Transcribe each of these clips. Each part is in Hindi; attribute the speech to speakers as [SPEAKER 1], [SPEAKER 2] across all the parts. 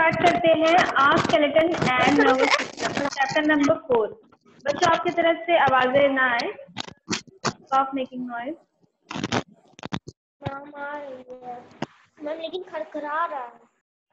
[SPEAKER 1] स्टार्ट करते हैं our skeleton and nervous system chapter number 4। बच्चों आपकी तरफ से आवाजें ना आए, स्टॉप मेकिंग नॉइज।
[SPEAKER 2] मैम आ रही है मैम, लेकिन खड़खड़ा रहा है।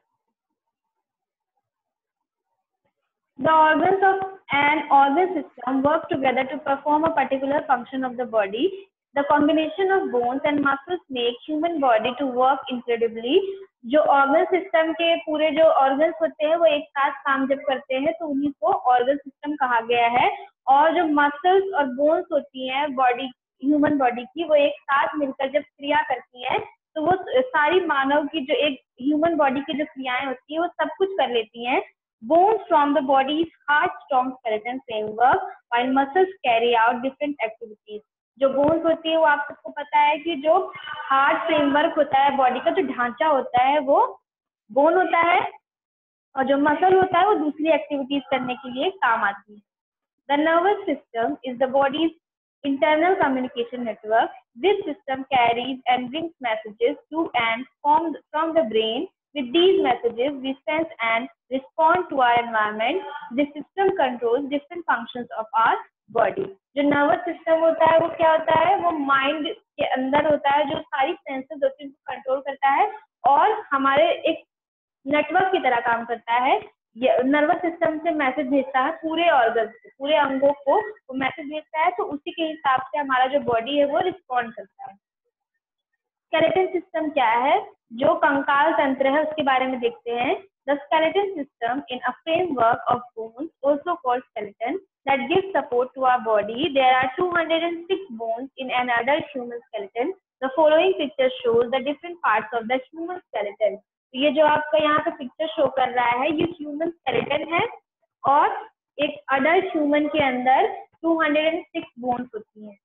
[SPEAKER 1] The organs of an organ system work together to perform a particular function of the body. The combination of bones and muscles make human body to work incredibly. जो ऑर्गन सिस्टम के पूरे जो ऑर्गन्स होते हैं वो एक साथ काम जब करते हैं तो उन्हीं को ऑर्गन सिस्टम कहा गया है। और जो मसल्स और बोन्स होती हैं बॉडी, ह्यूमन बॉडी की, वो एक साथ मिलकर जब क्रिया करती हैं तो वो सारी मानव की जो एक ह्यूमन बॉडी की जो क्रियाएं होती है वो सब कुछ कर लेती हैं। Bones form the body's hard, strong skeleton framework, while muscles carry out different activities. जो बोन्स होती है वो आप सबको पता है कि जो हार्ड फ्रेमवर्क होता है, बॉडी का जो ढांचा होता है वो बोन होता है, और जो मसल होता है वो दूसरी एक्टिविटीज करने के लिए काम आती है। The nervous system is the body's internal communication network. This system carries and brings messages to and from the brain. With these messages, we sense and respond to our environment. This system controls different functions of our body. जो नर्वस सिस्टम होता है वो क्या होता है, वो माइंड के अंदर होता है, जो सारी सेंसेस होती है उसको कंट्रोल करता है और हमारे एक नेटवर्क की तरह काम करता है। ये नर्वस सिस्टम से मैसेज भेजता है पूरे ऑर्गन को, पूरे अंगों को वो मैसेज भेजता है, तो उसी के हिसाब से हमारा जो बॉडी है वो रिस्पॉन्ड करता है। स्केलेटन सिस्टम क्या है, जो कंकाल तंत्र है उसके बारे में देखते हैं। The skeleton system in a framework of bones also called skeleton that gives support to our body. There are 206 bones in an adult human skeleton. The following picture shows the different parts of the human skeleton. ये जो आपका यहाँ पे पिक्चर शो कर रहा है ये ह्यूमन स्केलेटन है और एक अडल्ट ह्यूमन के अंदर 206 बोन्स होती हैं।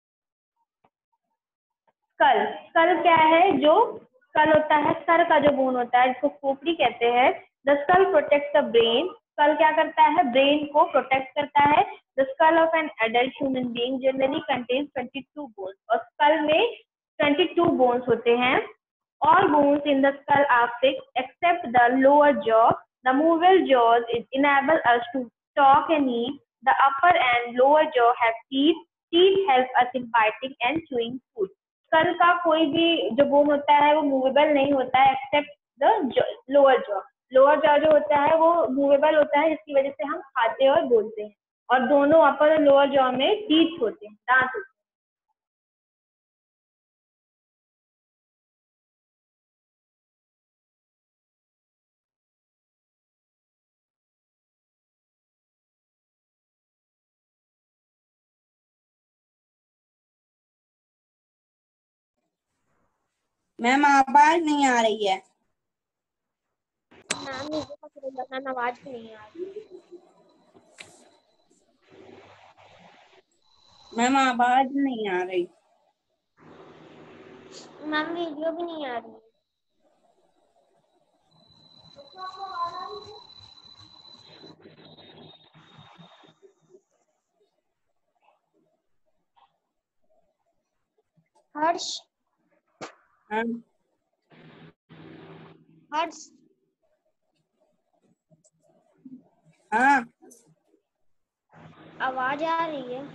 [SPEAKER 1] स्कल, स्कल क्या है, जो स्कल होता है सर का जो बोन होता है जिसको खोपड़ी कहते हैं। The skull protects the brain, skull क्या करता है, ब्रेन को प्रोटेक्ट करता है। The skull of an adult human being generally contains 22 bones, और स्कल में 22 बोन्स होते हैं। All bones in the skull are fixed except the lower jaw. The movable jaws enable us to talk and eat. The upper and lower jaw have teeth. Teeth help us in biting and chewing food. skull का कोई भी जो बोन होता है वो मूवेबल नहीं होता है except the lower jaw. Lower jaw जो होता है वो मूवेबल होता है जिसकी वजह से हम खाते और बोलते हैं, और दोनों अपर और लोअर जॉ में टीथ होते हैं, दांत होते हैं।
[SPEAKER 3] मैम आवाज नहीं आ रही है।
[SPEAKER 2] मैम आवाज भी नहीं आ रही।
[SPEAKER 3] मैम आवाज नहीं आ रही।
[SPEAKER 2] मैम वीडियो भी नहीं आ रही। हर्ष,
[SPEAKER 3] हाँ
[SPEAKER 2] हर्ष,
[SPEAKER 3] हाँ
[SPEAKER 2] आवाज आ रही है।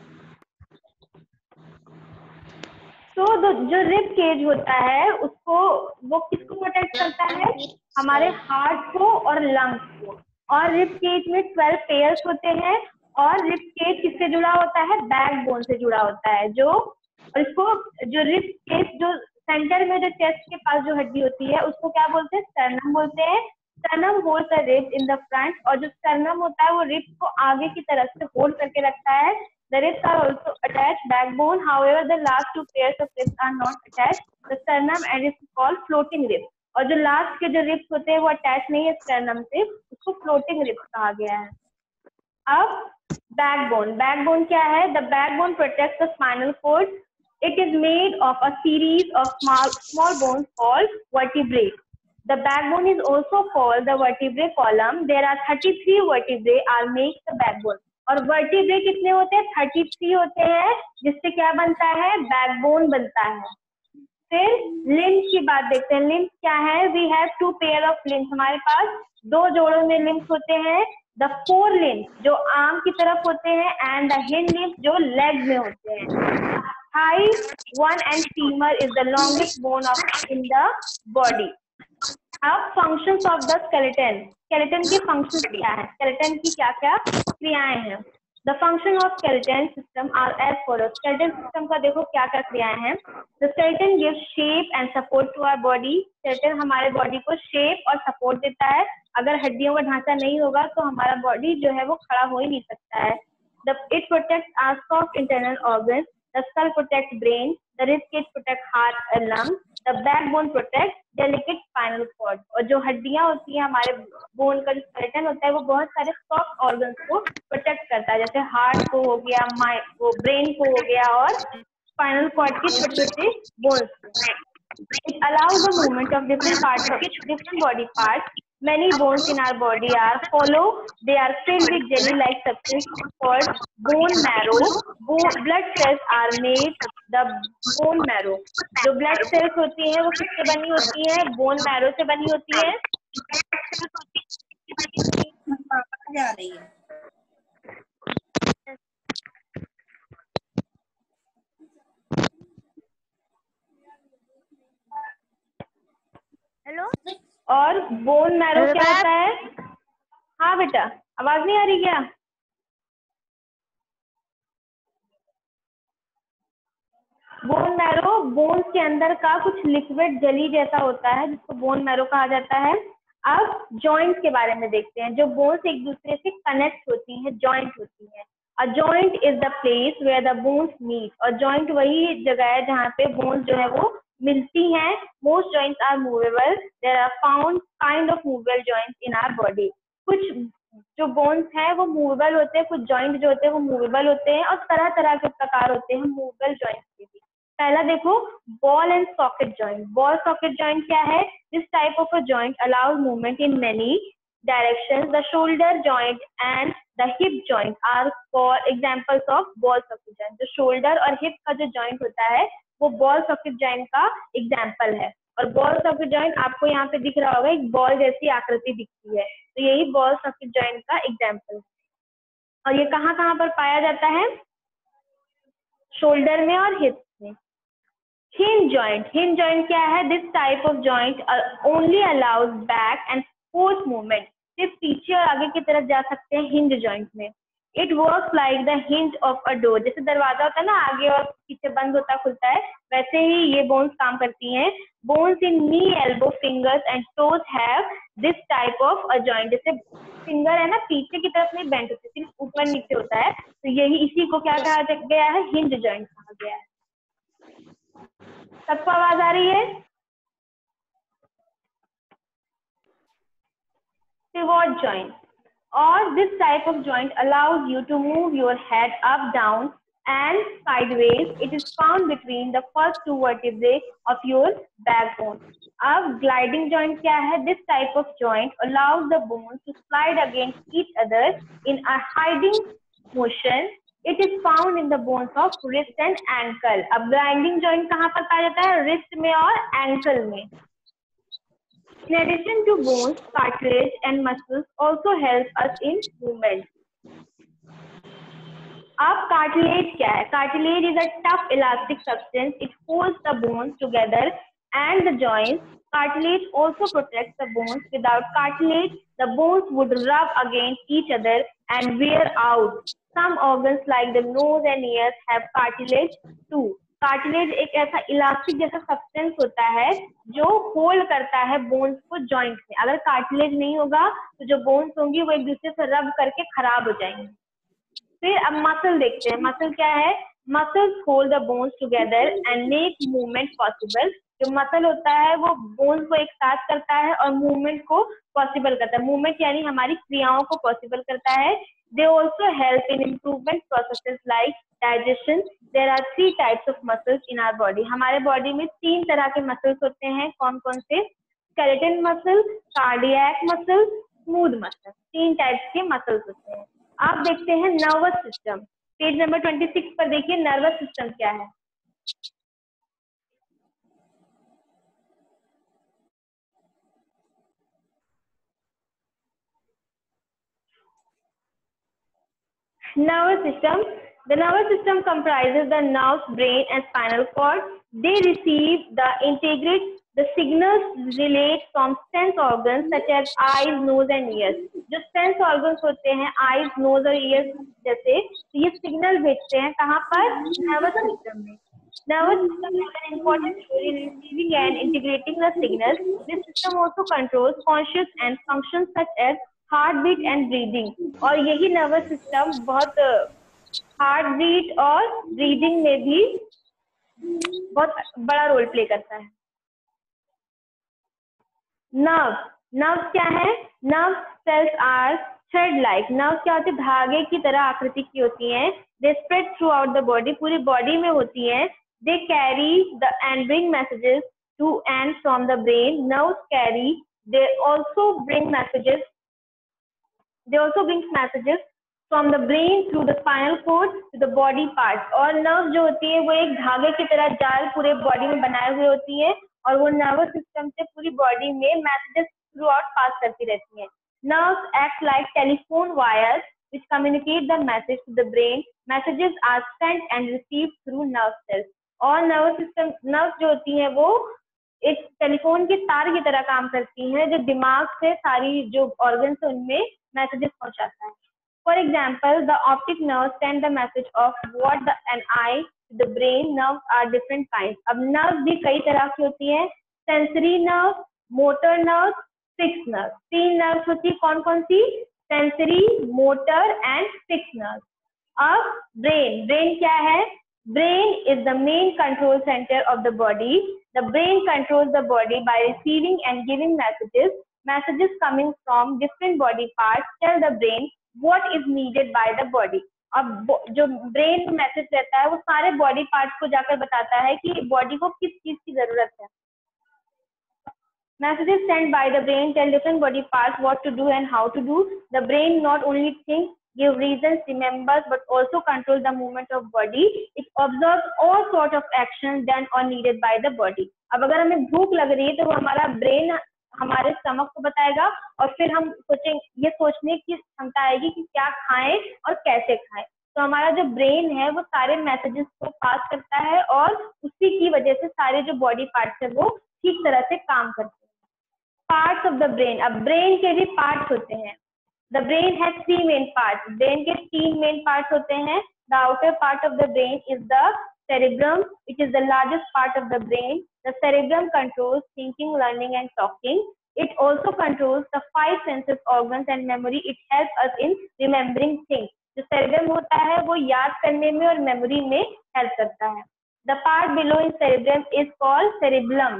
[SPEAKER 1] तो जो रिब केज होता है उसको, वो किसको प्रोटेक्ट करता है, हमारे हार्ट को और लंग्स को। और रिब केज में 12 पेयर्स होते हैं, और रिब केज किससे जुड़ा होता है, बैकबोन से जुड़ा होता है। जो इसको जो रिब केज जो सेंटर में जो चेस्ट के पास जो हड्डी होती है उसको क्या बोलते हैं, स्टर्नम बोलते हैं। Sternum holds the rib in the front, और जो स्टर्नम होता है वो रिब को आगे की तरफ से होल्ड करके रखता है। The ribs are also attached backbone. However, the last two pairs of ribs are not attached. The sternum and is called floating ribs. और जो लास्ट के जो रिब्स होते हैं वो अटैच नहीं है स्टर्नम से, उसको फ्लोटिंग रिब्स कहा गया है। अब बैकबोन, बैकबोन क्या है, the backbone protects the spinal cord. It is made of a series of small bones called vertebrae. The backbone is also called the vertebrae column. There are 33 vertebrae are make the backbone. और वर्टिब्रे कितने होते हैं, 33 होते हैं, जिससे क्या बनता है, बैकबोन बनता है। फिर लिम्स की बात देखते हैं। लिम्स क्या है? We have 2 pair of limbs, हमारे पास 2 जोड़ों में लिम्स होते हैं। द फोर लिम्स जो आर्म की तरफ होते हैं, एंड द हिंड लिम्स जो लेग में होते हैं। Thigh one and femur is the longest bone of in the body. अब functions of the skeleton, skeleton की फंक्शंस क्या है, स्केलेटन की क्या क्या क्रियाएं हैं। The function of skeleton system are as follow. Skeleton system का देखो क्या क्या क्रियाएं हैं। The skeleton gives shape and support to our body. Skeleton हमारे बॉडी को शेप और सपोर्ट देता है। अगर हड्डियों का ढांचा नहीं होगा तो हमारा बॉडी जो है वो खड़ा हो ही नहीं सकता है। It protects our soft internal organs. The skull protects brain, the rib cage protect heart and lungs, the backbone protect delicate spinal cord. और जो हड्डियां होती हैं, हमारे बोन का जो स्केलेटन होता है, वो बहुत सारे सॉफ्ट ऑर्गन्स को प्रोटेक्ट करता है, जैसे हार्ट को हो गया, वो ब्रेन को हो गया, और स्पाइनल कॉर्ड के छोटे छोटे बोन्स को। It allows the movement of different parts of different body parts. Many bones in our body are hollow. They are filled with jelly-like substance called bone marrow. Blood cells are made the bone marrow. जो blood cells होती हैं वो किससे बनी होती हैं? bone marrow से बनी होती हैं।
[SPEAKER 3] आवाज आ रही है।
[SPEAKER 2] हेलो।
[SPEAKER 1] और बोन मैरो क्या होता है? हाँ बेटा, आवाज नहीं आ रही क्या? बोन मैरो बोन्स के अंदर का कुछ लिक्विड जेली जैसा होता है, जिसको बोन मैरो कहा जाता है। अब जॉइंट्स के बारे में देखते हैं। जो बोन्स एक दूसरे से कनेक्ट होती हैं, जॉइंट होती हैं। A joint is the place where the bones meet. और जॉइंट वही जगह है जहाँ पे बोन्स जो है वो मिलती हैं। Most joints are movable. There are found kind of movable joints in our body. कुछ जो बोन्स हैं वो मूवेबल होते हैं, कुछ जॉइंट जो होते हैं वो मूवेबल होते हैं, और तरह तरह के प्रकार होते हैं मूवेबल जॉइंट्स के भी। पहला देखो, ball and socket joint. Ball socket joint क्या है? This type of a joint allows movement in many directions. The shoulder joint and the hip joint are for examples of ball socket joint. जो शोल्डर और हिप का जो जॉइंट होता है वो बॉल सॉकेट जॉइंट का एग्जाम्पल है। और बॉल सॉकेट जॉइंट आपको यहाँ पे दिख रहा होगा, एक बॉल जैसी आकृति दिखती है, तो यही बॉल सॉकेट जॉइंट का एग्जाम्पल है। और ये कहाँ कहाँ पर पाया जाता है? शोल्डर में और हिप में। हिंज जॉइंट, हिंज जॉइंट क्या है? This type of joint only allows back and forth movement. सिर्फ पीछे और आगे की तरफ जा सकते हैं हिंज जॉइंट में। It works like the hinge of a door. जैसे दरवाजा होता है ना, आगे और पीछे बंद होता खुलता है, वैसे ही ये बोन्स काम करती हैं। Bones in knee, elbow, fingers and toes have this type of a joint. जैसे फिंगर है ना, पीछे की तरफ नहीं बेंट होती, सिर्फ ऊपर नीचे होता है, तो यही इसी को क्या कहा गया है? हिंज जॉइंट कहा गया है। सबको आवाज आ रही है? Pivot joint, or this type of joint allows you to move your head up, down and sideways. It is found between the first two vertebrae of your backbone. अब gliding joint क्या है? This type of joint allows the bones to slide against each other in a hiding motion. It is found in the bones of wrist and ankle. अब gliding joint कहाँ पर पाया जाता है? wrist में और ankle में. In addition to bones, cartilage and muscles also help us in movement. अब cartilage क्या है? Cartilage is a tough elastic substance. It holds the bones together and the joints. Cartilage also protects the bones. Without cartilage, the bones would rub against each other and wear out. Some organs like the nose and ears have cartilage too. Cartilage एक ऐसा इलास्टिक जैसा सब्सटेंस होता है जो होल्ड करता है बोन्स को जॉइंट में। अगर कार्टिलेज नहीं होगा तो जो बोन्स होंगी वो एक दूसरे से रब करके खराब हो जाएंगे। फिर अब मसल देखते हैं। मसल क्या है? Muscles hold the bones together and make movement possible. जो मसल होता है वो बोन्स को एक साथ करता है और मूवमेंट को पॉसिबल करता है। मूवमेंट यानी हमारी क्रियाओं को पॉसिबल करता है। They also help in improvement processes like digestion. There are 3 types of muscles in our body. हमारे बॉडी में 3 तरह के मसल्स होते हैं। कौन कौन से? Skeleton muscle, cardiac muscle, smooth muscle. 3 types के मसल्स होते हैं। आप देखते हैं नर्वस सिस्टम। पेज नंबर 26 पर देखिए नर्वस सिस्टम क्या है। Nervous system. The nervous system comprises the nerves, brain, and spinal cord. They receive integrate the signals relayed from sense organs such as eyes, nose, and ears. जो sense organs होते हैं eyes, nose और ears जैसे, ये signal भेजते हैं कहाँ पर? Nervous system में. Nervous system has an important role in receiving and integrating the signals. This system also controls conscious and functions such as heartbeat and breathing. और यही nervous system बहुत heartbeat और breathing में भी बहुत बड़ा रोल प्ले करता है. Nerves. Nerves क्या है? Nerve cells are thread-like. Nerves क्या होती है? धागे की तरह आकृति की होती हैं. They spread throughout the body. पूरी body में होती हैं. They carry and bring messages to and from the brain. Nerves carry. They also bring messages from the brain through the spinal cord to the body parts. और nerves जो होती है वो एक धागे की तरह जाल पूरे body में बनाए हुए होती है और वो nervous system से पूरी body में messages throughout pass करती रहती हैं. Nerves act like telephone wires which communicate the message to the brain. Messages are sent and received through nerve cells. और nervous system nerves जो होती हैं वो एक टेलीफोन के तार की तरह काम करती हैं जो दिमाग से सारी जो organs है उनमें messages पहुंचाता है. For example, the optic nerve send the message of what an eye to the brain. Nerves are different kinds. अब nerves भी कई तरह की होती हैं. Sensory nerve, motor nerve, fixed nerve. तीन nerves होती है कौन कौन सी? Sensory, motor and fixed nerve. अब brain क्या है? Brain is the main control center of the body. The brain controls the body by receiving and giving messages. Messages coming from different body parts tell the brain what is needed by the body. अब जो brain में मैसेज रहता है वो सारे body parts को जाकर बताता है कि body को किस चीज की जरूरत है. Messages sent by the brain tell different body parts what to do and how to do. The brain not only thinks, give reasons, remembers, but also controls the movement of body. It observes all sort of actions done or needed by the body. अब अगर हमें भूख लग रही है तो हमारा brain हमारे स्टमक को बताएगा और फिर हम ये सोचने की क्षमता आएगी कि क्या खाएं और कैसे खाएं. तो हमारा जो ब्रेन है वो सारे मैसेजेस को पास करता है और उसी की वजह से सारे जो बॉडी पार्ट्स है वो ठीक तरह से काम करते हैं. Parts of the brain. अब ब्रेन के भी पार्ट्स होते हैं. The brain has 3 main parts. Brain के 3 मेन पार्ट्स होते हैं. The outer part of the brain is the cerebrum, which is the largest part of the brain. The cerebrum controls thinking, learning, and talking. It also controls the 5 senses organs and memory. It helps us in remembering things. जो cerebrum होता है वो याद करने में और memory में help करता है. The part below in cerebrum is called cerebellum.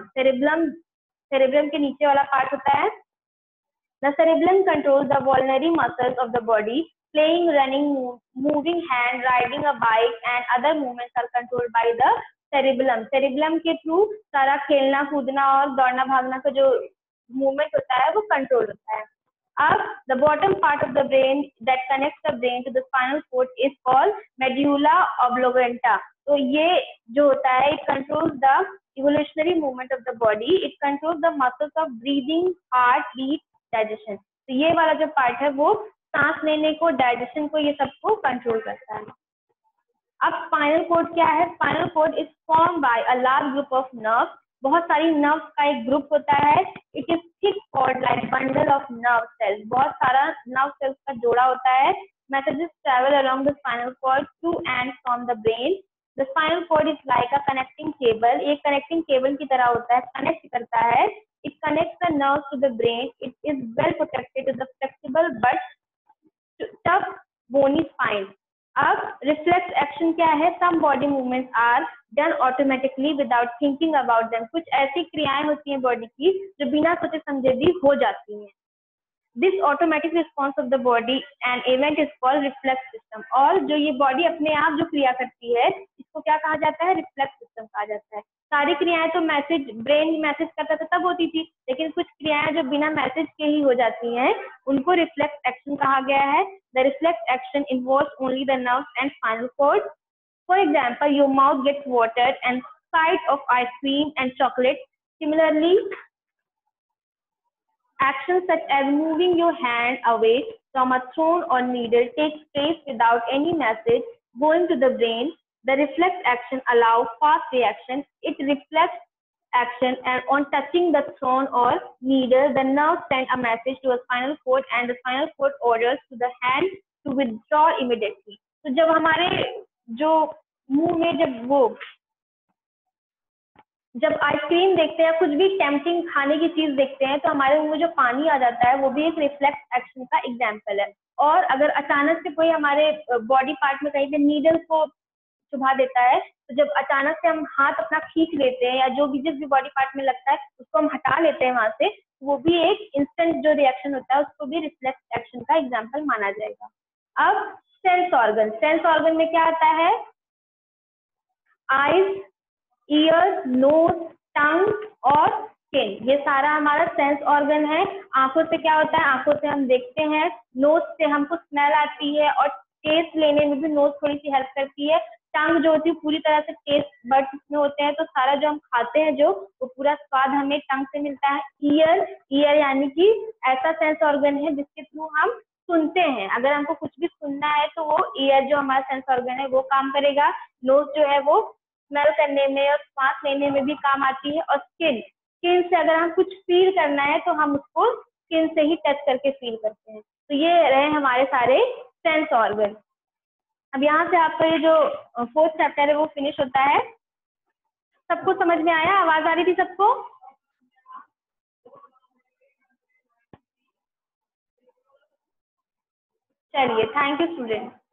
[SPEAKER 1] Cerebrum के नीचे वाला part होता है. The cerebellum controls the vulnerary muscles of the body. Playing, running, moving hand, riding a bike and other movements are controlled by the cerebellum. Cerebellum के थ्रू सारा खेलना कूदना और दौड़ना भागना का जो movement होता है वो control होता है. अब the bottom part of the brain that connects the brain to the spinal cord is called medulla oblongata. तो ये जो होता है it controls the evolutionary movement of the body. It controls the muscles of breathing, heart, beat, digestion. तो ये वाला जो part है वो सांस लेने को, डाइजेशन को, ये सबको कंट्रोल करता है. अब स्पाइनल कोड क्या है? Spinal cord is form by a large group of nerves. बहुत सारी नर्व्स का एक ग्रुप होता है. It is thick cord like bundle of nerve cells. बहुत सारा नर्व सेल्स का जोड़ा होता है. Messages travel along the spinal cord to and from the brain. The spinal cord is like a connecting cable. एक कनेक्टिंग केबल की तरह होता है, कनेक्ट करता है. It connects the nerves to the brain. It is well protected to the flexible but tough bony spine. अब reflex action क्या है? Some body movements are done automatically without thinking about them. कुछ ऐसी क्रियाएं होती हैं बॉडी की जो बिना सोचे समझे भी हो जाती हैं. This automatic response of the body and event is called reflex system. और जो ये बॉडी अपने आप जो क्रिया करती है इसको क्या कहा जाता है? रिफ्लेक्स सिस्टम कहा जाता है. सारी क्रियाएं तो ब्रेन मैसेज करता था तब होती थी, लेकिन कुछ क्रियाएं जो बिना मैसेज के ही हो जाती हैं उनको रिफ्लेक्स एक्शन कहा गया है. The reflex action involves only the nerves and spinal cord. For example, your mouth gets watered and sight of ice cream and chocolate. Similarly, actions such as moving your hand away from a thrown or needle takes place without any message going to the brain. The reflex action allows fast reaction. It reflects action, and on touching the thrown or needle, the nerve send a message to a spinal cord, and the spinal cord orders to the hand to withdraw immediately. तो जब हमारे जो मुंह में जब आइसक्रीम देखते हैं, कुछ भी टेम्पटिंग खाने की चीज देखते हैं, तो हमारे मुंह में जो पानी आ जाता है वो भी एक रिफ्लेक्स एक्शन का एग्जाम्पल है। और अगर अचानक से कोई हमारे बॉडी पार्ट में कहीं पे नीडल को चुभा देता है, तो जब अचानक से हम हाथ अपना खींच लेते हैं या जो भी जिस भी बॉडी पार्ट में लगता है उसको हम हटा लेते हैं वहां से, वो भी एक इंस्टेंट जो रिएक्शन होता है उसको भी रिफ्लेक्स एक्शन का एग्जाम्पल माना जाएगा। अब सेंस ऑर्गन में क्या आता है? आईज, ईयर्स, नोज, टंग और स्किन, ये सारा हमारा सेंस ऑर्गन है। आंखों से क्या होता है? आंखों से हम देखते हैं, नोज से हमको स्मेल आती है और टेस्ट लेने में भी नोज थोड़ी सी हेल्प करती है। टंग जो होती है पूरी तरह से टेस्ट बड्स में होते हैं, तो सारा जो हम खाते हैं जो वो पूरा स्वाद हमें टंग से मिलता है। ईयर यानी कि ऐसा सेंस ऑर्गन है जिसके थ्रू हम सुनते हैं। अगर हमको कुछ भी सुनना है तो वो ईयर जो हमारा सेंस ऑर्गन है वो काम करेगा। नोज जो है वो स्मेल करने में और सांस लेने में भी काम आती है। और स्किन से अगर हम कुछ फील करना है तो हम उसको स्किन से ही टच करके फील करते हैं। तो ये रहे हमारे सारे सेंस ऑर्गन। अब यहाँ से आपका ये जो 4th चैप्टर है वो फिनिश होता है। सबको समझ में आया? आवाज आ रही थी सबको? चलिए, थैंक यू स्टूडेंट।